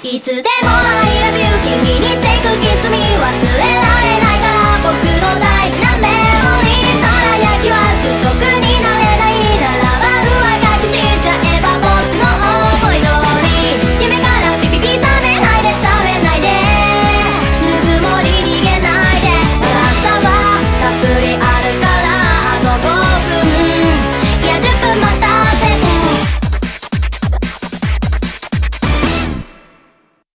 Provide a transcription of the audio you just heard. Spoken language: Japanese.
いつでも I love you 君に take kiss me 忘れ